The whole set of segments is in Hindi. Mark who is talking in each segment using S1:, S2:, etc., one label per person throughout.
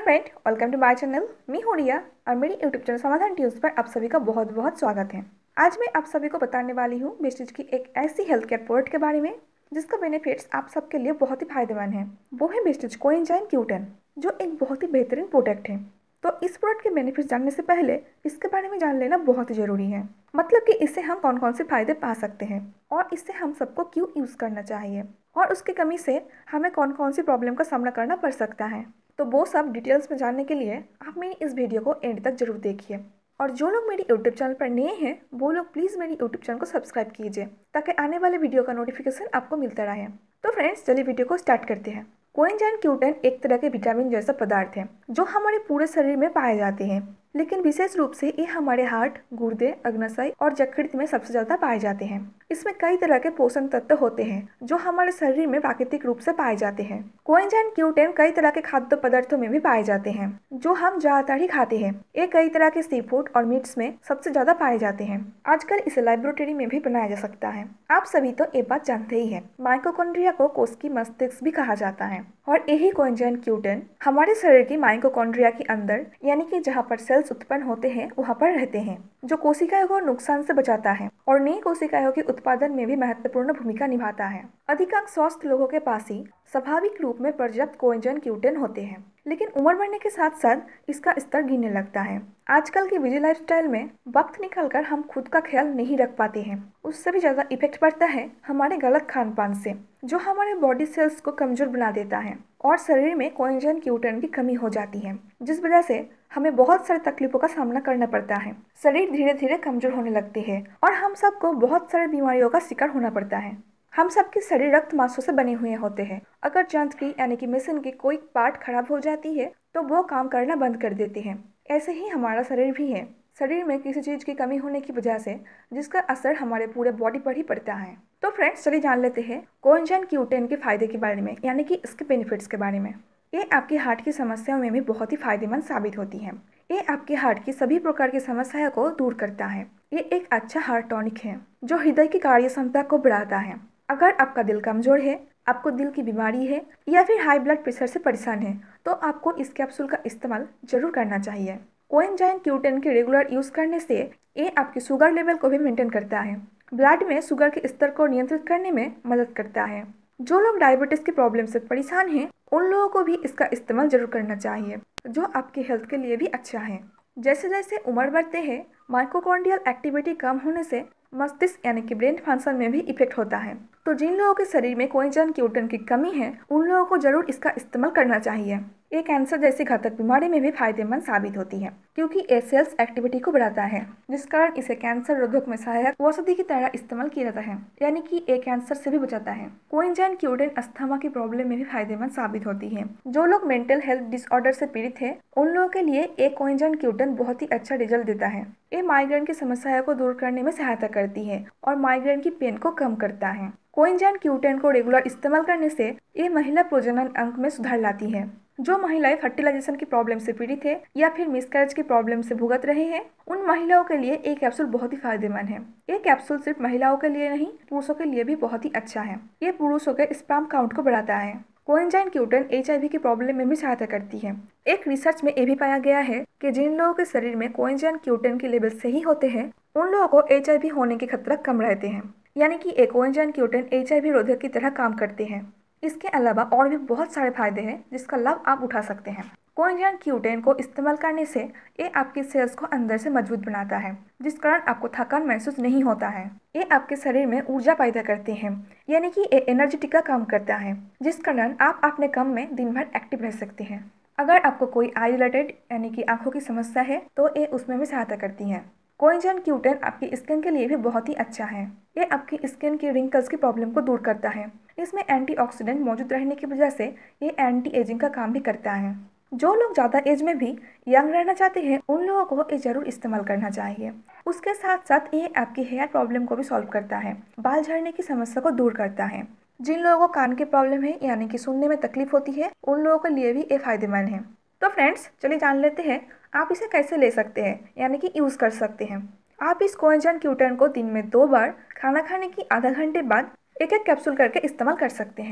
S1: Friend, welcome to my channel. मैं हूँ रिया और मेरी यूट्यूब चैनल समाधान ट्यूब्स पर आप सभी का बहुत बहुत स्वागत है। आज मैं आप सभी को बताने वाली हूँ वेस्टेज की एक ऐसी हेल्थ केयर प्रोडक्ट के बारे में जिसका बेनिफिट्स आप सबके लिए बहुत ही फायदेमंद है। वो है वेस्टेज कोएंजाइम Q10, जो एक बहुत ही बेहतरीन प्रोडक्ट है। तो इस प्रोडक्ट के बेनिफिट्स जानने से पहले इसके बारे में जान लेना बहुत ही जरूरी है। मतलब कि इससे हम कौन कौन से फायदे पा सकते हैं और इससे हम सबको क्यों यूज़ करना चाहिए और उसकी कमी से हमें कौन कौन सी प्रॉब्लम का सामना करना पड़ सकता है। तो वो सब डिटेल्स में जानने के लिए आप मेरी इस वीडियो को एंड तक जरूर देखिए। और जो लोग मेरी यूट्यूब चैनल पर नए हैं वो लोग प्लीज़ मेरी यूट्यूब चैनल को सब्सक्राइब कीजिए ताकि आने वाले वीडियो का नोटिफिकेशन आपको मिलता रहे। तो फ्रेंड्स, चलिए वीडियो को स्टार्ट करते हैं। कोएंजाइम Q10 एक तरह के विटामिन जैसा पदार्थ है जो हमारे पूरे शरीर में पाए जाते हैं, लेकिन विशेष रूप से ये हमारे हार्ट, गुर्दे, अग्नाशय और यकृत में सबसे ज्यादा पाए जाते हैं। इसमें कई तरह के पोषण तत्व होते हैं जो हमारे शरीर में प्राकृतिक रूप से पाए जाते हैं। कोएंजाइम Q10 कई तरह के खाद्य पदार्थों में भी पाए जाते हैं जो हम ज्यादातर ही खाते हैं। ये कई तरह के सी फूड और मीट्स में सबसे ज्यादा पाए जाते हैं। आजकल इसे लेबोरेटरी में भी बनाया जा सकता है। आप सभी तो एक बात जानते ही हैं, माइटोकॉन्ड्रिया को कोश की मस्तिष्क भी कहा जाता है और यही कोएंजाइम Q10 हमारे शरीर की माइटोकॉन्ड्रिया के अंदर, यानी कि जहाँ पर सेल्स उत्पन्न होते हैं वहाँ पर रहते हैं, जो कोशिकाओं को नुकसान से बचाता है और नई कोशिकाओं के उत्पादन में भी महत्वपूर्ण भूमिका निभाता है। अधिकांश स्वस्थ लोगों के पास ही स्वाभाविक रूप में पर्याप्त कोएंजाइम Q10 होते हैं, लेकिन उम्र बढ़ने के साथ साथ इसका स्तर गिरने लगता है। आजकल की बिजी लाइफस्टाइल में वक्त निकालकर हम खुद का ख्याल नहीं रख पाते हैं। उससे भी ज्यादा इफेक्ट पड़ता है हमारे गलत खान पान से, जो हमारे बॉडी सेल्स को कमजोर बना देता है और शरीर में कोएंजाइम Q10 की कमी हो जाती है, जिस वजह से हमें बहुत सारी तकलीफों का सामना करना पड़ता है। शरीर धीरे धीरे कमजोर होने लगती है और हम सबको बहुत सारी बीमारियों का शिकार होना पड़ता है। हम सबके शरीर रक्त मांसों से बने हुए होते हैं। अगर यंत्र की यानी कि मशीन की कोई पार्ट खराब हो जाती है तो वो काम करना बंद कर देती है। ऐसे ही हमारा शरीर भी है। शरीर में किसी चीज की कमी होने की वजह से जिसका असर हमारे पूरे बॉडी पर ही पड़ता है। तो फ्रेंड्स, चलिए जान लेते हैं कोएंजाइम Q10 के फायदे के बारे में, यानी कि इसके बेनिफिट्स के बारे में। ये आपके हार्ट की समस्याओं में भी बहुत ही फायदेमंद साबित होती है। ये आपके हार्ट की सभी प्रकार की समस्याओं को दूर करता है। ये एक अच्छा हार्ट टॉनिक है जो हृदय की कार्य क्षमता को बढ़ाता है। अगर आपका दिल कमजोर है, आपको दिल की बीमारी है या फिर हाई ब्लड प्रेशर से परेशान है तो आपको इस कैप्सूल का इस्तेमाल जरूर करना चाहिए। कोएंजाइम Q10 के रेगुलर यूज करने से ये आपके शुगर लेवल को भी मेंटेन करता है। ब्लड में शुगर के स्तर को नियंत्रित करने में मदद करता है। जो लोग डायबिटीज की प्रॉब्लम से परेशान हैं उन लोगों को भी इसका इस्तेमाल जरूर करना चाहिए, जो आपकी हेल्थ के लिए भी अच्छा है। जैसे जैसे उम्र बढ़ते हैं, माइटोकॉन्ड्रियल एक्टिविटी कम होने से मस्तिष्क यानी कि ब्रेन फंक्शन में भी इफेक्ट होता है। तो जिन लोगों के शरीर में कोएंजाइम Q10 की कमी है उन लोगों को जरूर इसका इस्तेमाल करना चाहिए। ये कैंसर जैसी घातक बीमारी में भी फायदेमंद साबित होती है, क्योंकि ये सेल्स एक्टिविटी को बढ़ाता है, जिस कारण इसे कैंसर रोधक में सहायक औषधि की तरह इस्तेमाल किया जाता है, यानी कि ये कैंसर से भी बचाता है। कोएंजाइम Q10 अस्थमा की प्रॉब्लम में भी फायदेमंद साबित होती है। जो लोग मेंटल हेल्थ डिसऑर्डर से पीड़ित है उन लोगों के लिए एक कोएंजाइम Q10 बहुत ही अच्छा रिजल्ट देता है। ये माइग्रेन की समस्याओं को दूर करने में सहायता करती है और माइग्रेन की पेन को कम करता है। कोएंजाइम Q10 को रेगुलर इस्तेमाल करने से ये महिला प्रजनन अंग में सुधार लाती है। जो महिलाएं फर्टिलाइजेशन की प्रॉब्लम से पीड़ित है या फिर मिसकैरेज की प्रॉब्लम से भुगत रहे हैं उन महिलाओं के लिए ये कैप्सूल बहुत ही फायदेमंद है। ये कैप्सूल सिर्फ महिलाओं के लिए नहीं, पुरुषों के लिए भी बहुत ही अच्छा है। ये पुरुषों के स्पर्म काउंट को बढ़ाता है। कोएंजाइम Q10 HIV की प्रॉब्लम में भी सहायता करती है। एक रिसर्च में ये भी पाया गया है कि जिन लोगों के शरीर में कोएंजाइम Q10 के लेवल सही होते हैं उन लोगों को HIV होने के खतरा कम रहते हैं, यानी कि एक कोएंजाइम Q10 HIV रोधक की तरह काम करते हैं। इसके अलावा और भी बहुत सारे फायदे हैं जिसका लाभ आप उठा सकते हैं। कोएंजाइम Q10 को इस्तेमाल करने से ये आपकी सेल्स को अंदर से मजबूत बनाता है, जिस कारण आपको थकान महसूस नहीं होता है। ये आपके शरीर में ऊर्जा पैदा करते हैं, यानी कि ये एनर्जेटिक का काम करता है, जिस कारण आप अपने काम में दिन भर एक्टिव रह सकते हैं। अगर आपको कोई आई रिलेटेड यानी कि आंखों की समस्या है तो ये उसमें भी सहायता करती है। कोएंजाइम Q10 आपकी स्किन के लिए भी बहुत ही अच्छा है। ये आपकी स्किन की रिंकल्स की प्रॉब्लम को दूर करता है। इसमें एंटीऑक्सीडेंट मौजूद रहने की वजह से ये एंटी एजिंग का काम भी करता है। जो लोग ज़्यादा एज में भी यंग रहना चाहते हैं उन लोगों को ये जरूर इस्तेमाल करना चाहिए। उसके साथ साथ ये आपकी हेयर प्रॉब्लम को भी सॉल्व करता है, बाल झड़ने की समस्या को दूर करता है। जिन लोगों को कान की प्रॉब्लम है यानी कि सुनने में तकलीफ होती है उन लोगों के लिए भी ये फायदेमंद है। तो फ्रेंड्स, चलिए जान लेते हैं आप इसे कैसे ले सकते हैं, यानी कि यूज़ कर सकते हैं। आप इस कोएंजाइम Q10 को दिन में 2 बार खाना खाने की आधा घंटे बाद एक एक कैप्सूल करके इस्तेमाल कर सकते हैं।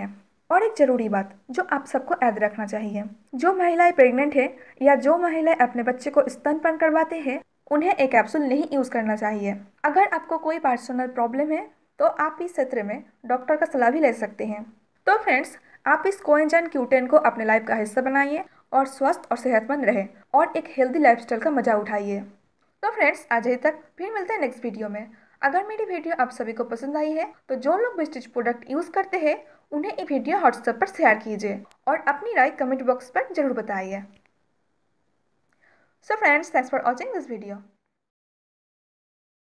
S1: और एक ज़रूरी बात जो आप सबको याद रखना चाहिए, जो महिलाएं प्रेग्नेंट है या जो महिलाएं अपने बच्चे को स्तनपान करवाते हैं उन्हें एक कैप्सूल नहीं यूज़ करना चाहिए। अगर आपको कोई पर्सनल प्रॉब्लम है तो आप इस क्षेत्र में डॉक्टर का सलाह भी ले सकते हैं। तो फ्रेंड्स, आप इस कोएंजाइन Q10 को अपने लाइफ का हिस्सा बनाइए और स्वस्थ और सेहतमंद रहे और एक हेल्दी लाइफस्टाइल का मजा उठाइए। तो फ्रेंड्स, आज यही तक, फिर मिलते हैं नेक्स्ट वीडियो में। अगर मेरी वीडियो आप सभी को पसंद आई है तो जो लोग वेस्टेज प्रोडक्ट यूज़ करते हैं उन्हें ये वीडियो व्हाट्सएप पर शेयर कीजिए और अपनी राय कमेंट बॉक्स पर जरूर बताइए। So friends, thanks for watching this video.